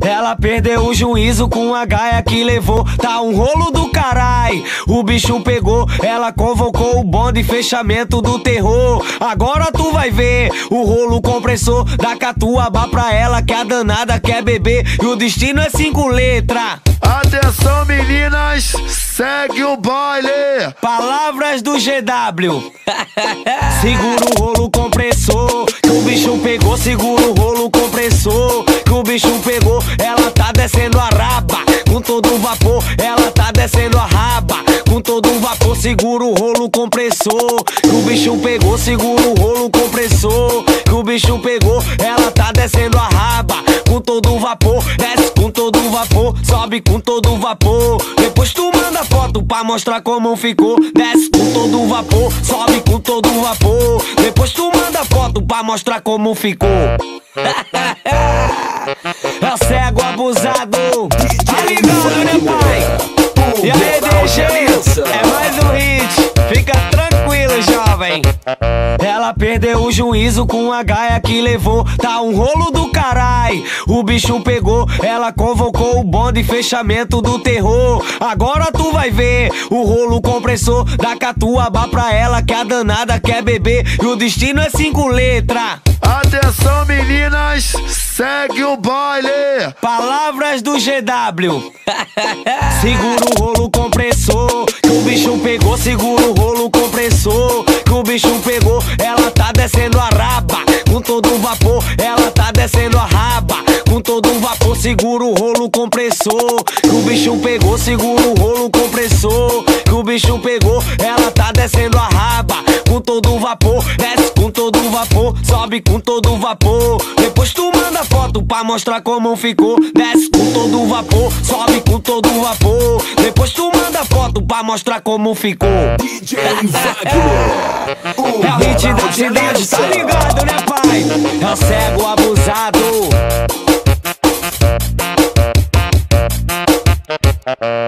Ela perdeu o juízo com a gaia que levou. Tá um rolo do carai, o bicho pegou. Ela convocou o bonde, fechamento do terror. Agora tu vai ver o rolo compressor. Da catuaba pra ela que a danada quer beber. E o destino é 5 letras. Atenção meninas, segue o baile. Palavras do GW. Segura o rolo compressor, que o bicho pegou. Segura o rolo compressor, que o bicho pegou. Ela tá descendo a raba com todo o vapor. Ela tá descendo a raba com todo o vapor. Segura o rolo compressor, que o bicho pegou. Segura o rolo compressor, que o bicho pegou. Ela tá descendo a raba com todo o vapor. Desce com todo o vapor, sobe com todo o vapor. Depois tu manda foto pra mostrar como ficou. Desce com todo o vapor, sobe com todo o vapor. Depois tu manda foto pra mostrar como ficou. É o cego abusado. Tá ligado, né, pai? E aí, DG, é mais um hit. Fica tranquilo, jovem. Ela perdeu o juízo com a gaia que levou. Tá um rolo do carai, o bicho pegou. Ela convocou o bonde, fechamento do terror. Agora tu vai ver o rolo compressor. Da catuaba pra ela que a danada quer beber. E o destino é 5 letras. Atenção meninas, segue o baile. Palavras do GW. Segura o rolo compressor, que o bicho pegou. Segura o rolo compressor, que o bicho pegou. Ela tá descendo a raba com todo o vapor. Ela tá descendo a raba com todo o vapor. Segura o rolo compressor, que o bicho pegou. Segura o rolo compressor, que o bicho pegou. Ela tá descendo a raba com todo o vapor. Desce com todo o vapor, sobe com todo o vapor. Depois tu manda foto pra mostrar como ficou. Desce com todo o vapor, sobe com todo o vapor. Depois tu manda foto pra mostrar como ficou. DJ Wagner, É o hit da cidade, tá ligado, né, pai? É o cego abusado.